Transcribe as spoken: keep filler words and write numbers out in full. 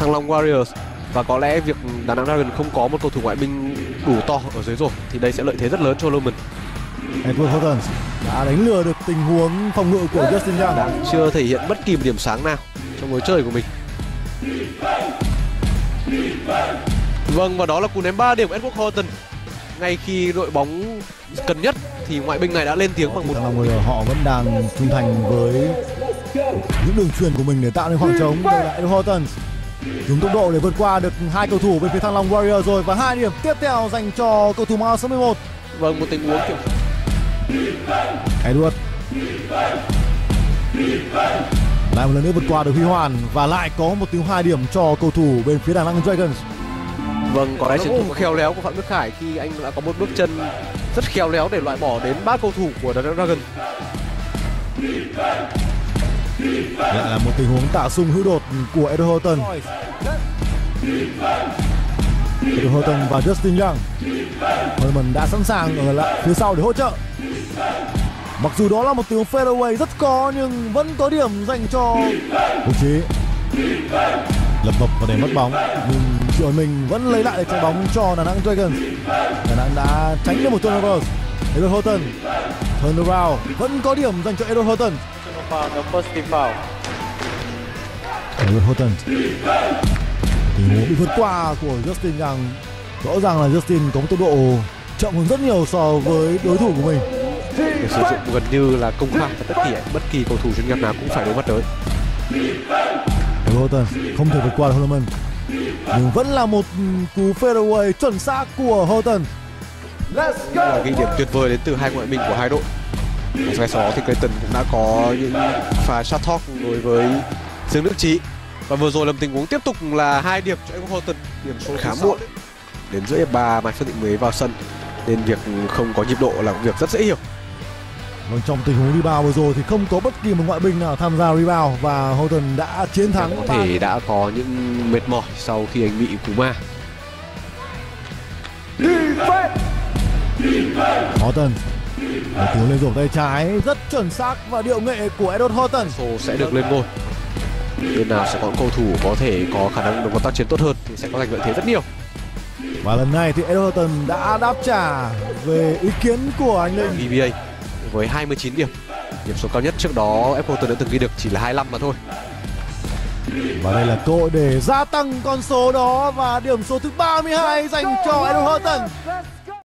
Thăng Long Warriors. Và có lẽ việc Đà Nẵng Dragon không có một cầu thủ ngoại binh đủ to ở dưới rồi thì đây sẽ lợi thế rất lớn cho Lomond. Edward Horton đã đánh lừa được tình huống phòng ngự của Justin Young. Đang chưa thể hiện bất kỳ một điểm sáng nào trong lối chơi của mình. Vâng, và đó là cú ném ba điểm của Edward Horton. Ngay khi đội bóng cần nhất thì ngoại binh này đã lên tiếng bằng một. Thăng Long Warriors họ vẫn đang trung thành với những đường truyền của mình để tạo nên khoảng trống. Đây là Edward Horton dùng tốc độ để vượt qua được hai cầu thủ bên phía Thăng Long Warriors rồi, và hai điểm tiếp theo dành cho cầu thủ mang áo số mười một. Vâng, một tình huống kiểu Edward lại một lần nữa vượt qua được Huy Hoàn và lại có một tiếng hai điểm cho cầu thủ bên phía Đà Nẵng Dragons. Vâng, có lẽ chiến thuật khéo léo của Phạm Đức Khải khi anh đã có một bước chân rất khéo léo để loại bỏ đến ba cầu thủ của Đà Nẵng Dragons. Lại là một tình huống tạ sung hữu đột của Edward Horton. Edward Horton và Justin Young. Horton đã sẵn sàng ở lại phía sau để hỗ trợ. Mặc dù đó là một tiếng fadeaway rất khó nhưng vẫn có điểm dành cho Quốc Trí. Lập bập và để mất bóng nhưng đội mình vẫn lấy lại được trái bóng cho Đà Nẵng Dragons. Đà Nẵng đã tránh được một turnover. Edward Horton turnaround vẫn có điểm dành cho Edward Horton. Edward Horton tình huống bị vượt qua của Justin Young. Rõ ràng là Justin có một tốc độ chậm hơn rất nhiều so với đối thủ của mình. Để sử dụng gần như là công khai và tất cả bất kỳ cầu thủ chuyên nghiệp nào cũng phải đối mặt tới. Edward Horton không thể vượt qua được Holloman nhưng vẫn là một cú fadeaway chuẩn xác của Horton. Là ghi điểm tuyệt vời đến từ hai ngoại binh của hai đội. Và sau đó thì Clayton cũng đã có những pha shot talk đối với Dương Đức Trí. Và vừa rồi là tình huống tiếp tục là hai điểm cho Edward Horton, điểm số khá muộn. Đến giữa hiệp ba Mai Phương Thịnh mới vào sân nên việc không có nhịp độ là việc rất dễ hiểu. Vâng, trong tình huống rebound vừa rồi thì không có bất kỳ một ngoại binh nào tham gia rebound và Horton đã chiến thắng. Có thể đã có những mệt mỏi sau khi anh bị cú ma. Horton một tiếng lên rổ tay trái rất chuẩn xác và điệu nghệ của Edward Horton. Số sẽ được lên ngôi. Bên nào sẽ có cầu thủ có thể có khả năng đồng tác chiến tốt hơn thì sẽ có giành lợi thế rất nhiều. Và lần này thì Edward Horton đã đáp trả về ý kiến của anh Linh. vê bê a với hai mươi chín điểm. Điểm số cao nhất trước đó Edward Horton đã từng ghi được chỉ là hai mươi lăm mà thôi. Và đây là cơ hội để gia tăng con số đó và điểm số thứ ba mươi hai dành cho Edward Horton.